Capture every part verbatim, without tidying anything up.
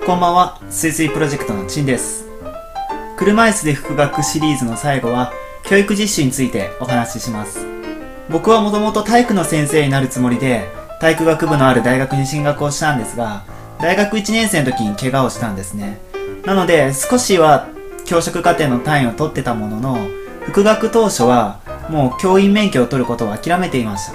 こんばんは、すいすいプロジェクトのちんです。車椅子で復学シリーズの最後は、教育実習についてお話しします。僕はもともと体育の先生になるつもりで、体育学部のある大学に進学をしたんですが、大学いちねん生の時に怪我をしたんですね。なので、少しは教職課程の単位を取ってたものの、復学当初は、もう教員免許を取ることを諦めていました。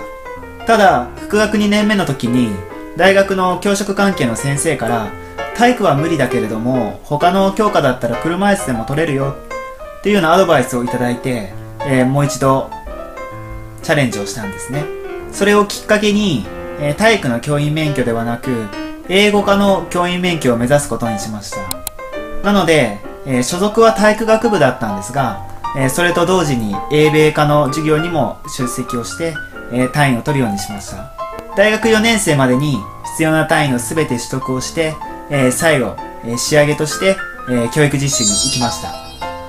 ただ、復学にねんめの時に、大学の教職関係の先生から、体育は無理だけれども他の教科だったら車椅子でも取れるよっていうようなアドバイスをいただいて、えー、もう一度チャレンジをしたんですね。それをきっかけに、えー、体育の教員免許ではなく英語科の教員免許を目指すことにしました。なので、えー、所属は体育学部だったんですが、えー、それと同時に英米科の授業にも出席をして、えー、単位を取るようにしました。大学よねん生までに必要な単位の全て取得をしてえー、最後、えー、仕上げとして、えー、教育実習に行きました。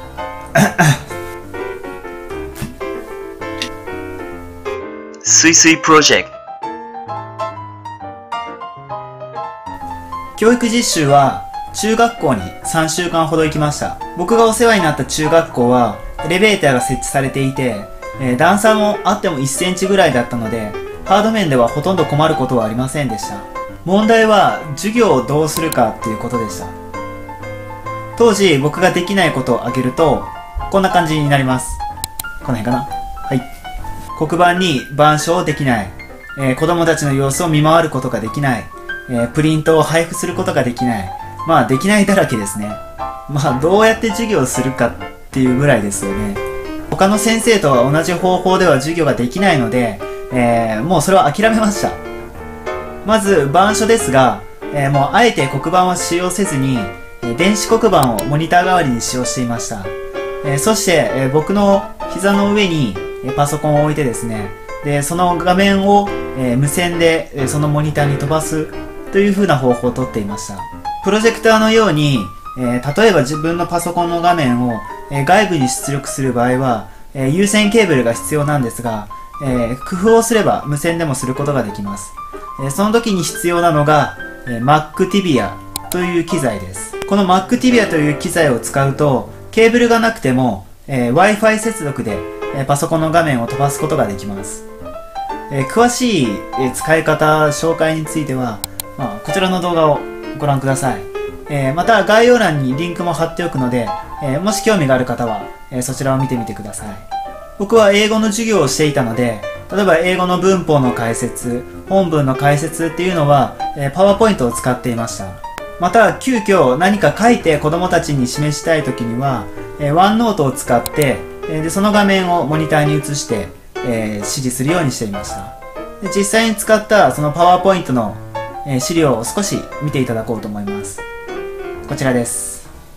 すいすいプロジェクト。 教育実習は中学校にさんしゅうかんほど行きました。僕がお世話になった中学校はエレベーターが設置されていて、えー、段差もあってもいっセンチぐらいだったので、ハード面ではほとんど困ることはありませんでした。問題は授業をどうするかっていうことでした。当時僕ができないことを挙げるとこんな感じになります。この辺かな。はい。黒板に板書できない、えー、子供たちの様子を見回ることができない、えー、プリントを配布することができない。まあできないだらけですね。まあどうやって授業をするかっていうぐらいですよね。他の先生とは同じ方法では授業ができないので、えー、もうそれは諦めました。まず板書ですが、えー、もうあえて黒板を使用せずに、えー、電子黒板をモニター代わりに使用していました。えー、そして、えー、僕の膝の上に、えー、パソコンを置いてですね、でその画面を、えー、無線で、えー、そのモニターに飛ばすという風な方法をとっていました。プロジェクターのように、えー、例えば自分のパソコンの画面を、えー、外部に出力する場合は、えー、有線ケーブルが必要なんですが、えー、工夫をすれば無線でもすることができます。えー、その時に必要なのが、えー、Mac Tibia という機材です。この Mac Tibia という機材を使うとケーブルがなくても、えー、Wi-Fi 接続で、えー、パソコンの画面を飛ばすことができます。えー、詳しい、えー、使い方紹介については、まあ、こちらの動画をご覧ください。えー、また概要欄にリンクも貼っておくので、えー、もし興味がある方は、えー、そちらを見てみてください。僕は英語の授業をしていたので、例えば英語の文法の解説、本文の解説っていうのは、えー、パワーポイントを使っていました。また、急遽何か書いて子供たちに示したい時には、えー、ワンノートを使って、えー、でその画面をモニターに映して、えー、指示するようにしていました。で実際に使ったそのパワーポイントの、えー、資料を少し見ていただこうと思います。こちらです。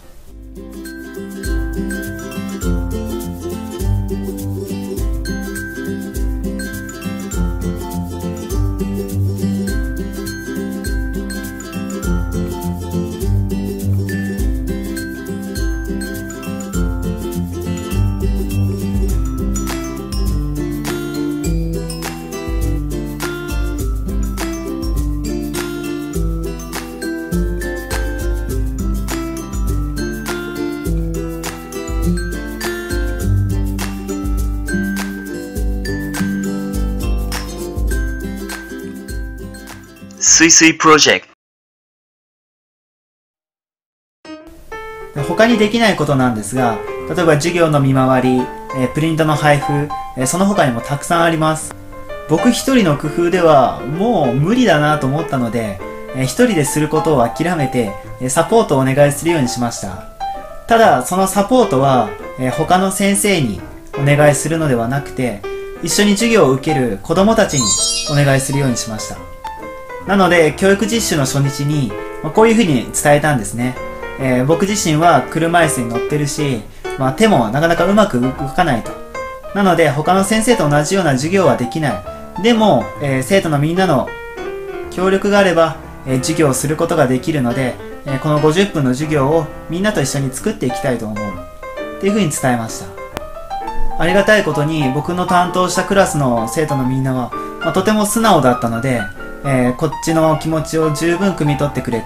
すいすいプロジェクト。他にできないことなんですが、例えば授業の見回り、えー、プリントの配布、えー、その他にもたくさんあります。僕一人の工夫ではもう無理だなと思ったので、えー、一人ですることを諦めて、えー、サポートをお願いするようにしました。ただそのサポートは、えー、他の先生にお願いするのではなくて、一緒に授業を受ける子供たちにお願いするようにしました。なので教育実習の初日に、まあ、こういう風に伝えたんですね。えー、僕自身は車椅子に乗ってるし、まあ、手もなかなかうまく動かないと。なので他の先生と同じような授業はできない。でも、えー、生徒のみんなの協力があれば、えー、授業をすることができるので、えー、このごじゅっぷんの授業をみんなと一緒に作っていきたいと思うっていう風に伝えました。ありがたいことに僕の担当したクラスの生徒のみんなは、まあ、とても素直だったので、えー、こっちの気持ちを十分汲み取ってくれて、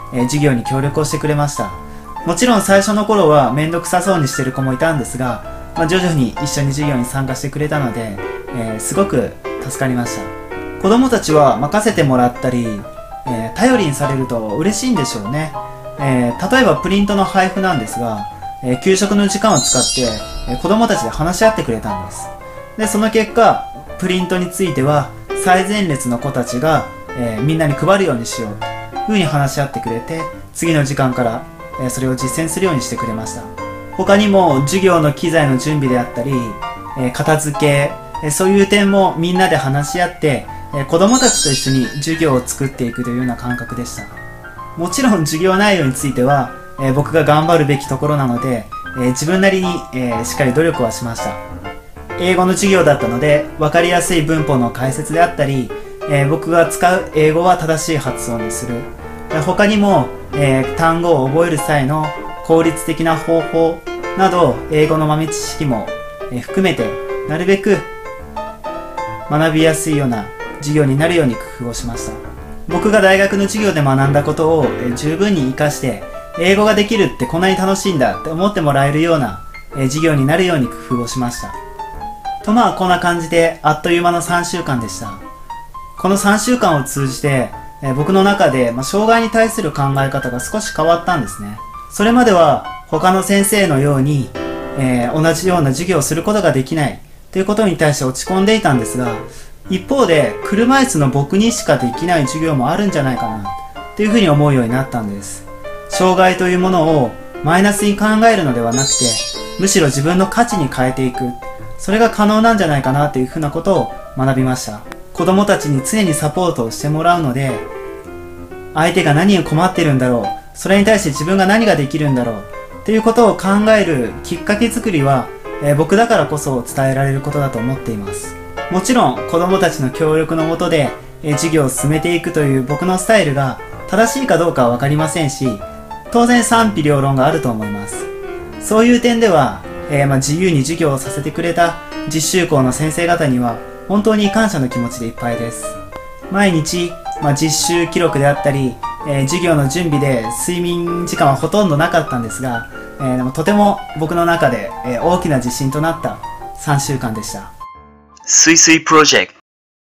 えー、授業に協力をしてくれました。もちろん最初の頃はめんどくさそうにしてる子もいたんですが、まあ、徐々に一緒に授業に参加してくれたので、えー、すごく助かりました。子供たちは任せてもらったり、えー、頼りにされると嬉しいんでしょうね。えー、例えばプリントの配布なんですが、えー、給食の時間を使って、えー、子供たちで話し合ってくれたんです。で、その結果、プリントについては最前列の子たちが、えー、みんなに配るようにしようというふうに話し合ってくれて、次の時間から、えー、それを実践するようにしてくれました。他にも授業の機材の準備であったり、えー、片付け、えー、そういう点もみんなで話し合って、えー、子供たちと一緒に授業を作っていくというような感覚でした。もちろん授業内容については、えー、僕が頑張るべきところなので、えー、自分なりに、えー、しっかり努力はしました。英語の授業だったので、分かりやすい文法の解説であったり、えー、僕が使う英語は正しい発音にする。えー、他にも、えー、単語を覚える際の効率的な方法など、英語の豆知識も、えー、含めて、なるべく学びやすいような授業になるように工夫をしました。僕が大学の授業で学んだことを、えー、十分に活かして、英語ができるってこんなに楽しいんだって思ってもらえるような、えー、授業になるように工夫をしました。とまあこんな感じであっという間のさんしゅうかんでした。このさんしゅうかんを通じて、えー、僕の中で、まあ、障害に対する考え方が少し変わったんですね。それまでは他の先生のように、えー、同じような授業をすることができないということに対して落ち込んでいたんですが、一方で車椅子の僕にしかできない授業もあるんじゃないかなというふうに思うようになったんです。障害というものをマイナスに考えるのではなくて、むしろ自分の価値に変えていく、それが可能なんじゃないかなというふうなことを学びました。子供たちに常にサポートをしてもらうので、相手が何に困ってるんだろう、それに対して自分が何ができるんだろうということを考えるきっかけ作りは、えー、僕だからこそ伝えられることだと思っています。もちろん子供たちの協力のもとで、えー、授業を進めていくという僕のスタイルが正しいかどうかはわかりませんし、当然賛否両論があると思います。そういう点では、えーまあ、自由に授業をさせてくれた実習校の先生方には本当に感謝の気持ちでいっぱいです。毎日、まあ、実習記録であったり、えー、授業の準備で睡眠時間はほとんどなかったんですが、えー、でもとても僕の中で、えー、大きな自信となったさんしゅうかんでした。 すいすいプロジェクト。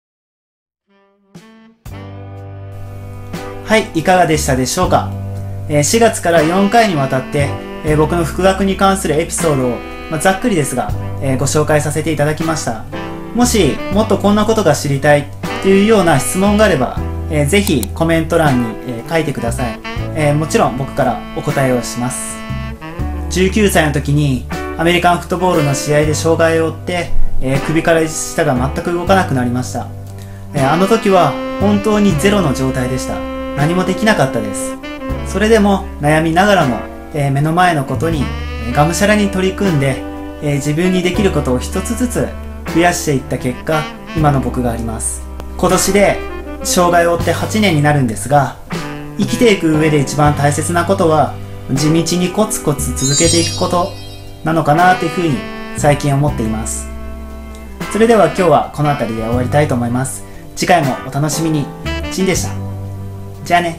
はい、いかがでしたでしょうか。えー、しがつからよんかいにわたって、えー、僕の復学に関するエピソードを、まあ、ざっくりですが、えー、ご紹介させていただきました。もしもっとこんなことが知りたいというような質問があれば、えー、ぜひコメント欄に、えー、書いてください。えー、もちろん僕からお答えをします。じゅうきゅうさいの時にアメリカンフットボールの試合で障害を負って、えー、首から下が全く動かなくなりました。えー、あの時は本当にゼロの状態でした。何もできなかったです。それでも悩みながらも、えー、目の前のことに、えー、がむしゃらに取り組んで、えー、自分にできることを一つずつ増やしていった結果、今の僕があります。今年で障害を負ってはちねんになるんですが、生きていく上で一番大切なことは地道にコツコツ続けていくことなのかなというふうに最近思っています。それでは今日はこの辺りで終わりたいと思います。次回もお楽しみに。ちんでした。じゃあね。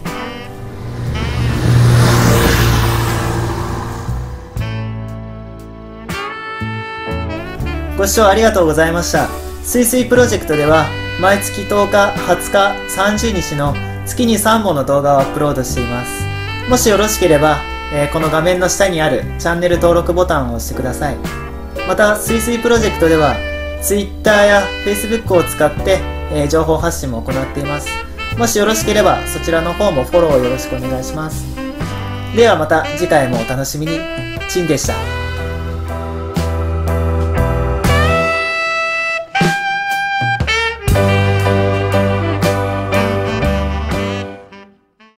ご視聴ありがとうございました。すいすいプロジェクトでは毎月とおか、はつか、さんじゅうにちの月にさんぼんの動画をアップロードしています。もしよろしければ、えー、この画面の下にあるチャンネル登録ボタンを押してください。また、すいすいプロジェクトでは Twitter や Facebook を使って、えー、情報発信も行っています。もしよろしければそちらの方もフォローよろしくお願いします。ではまた次回もお楽しみに。ちんでした。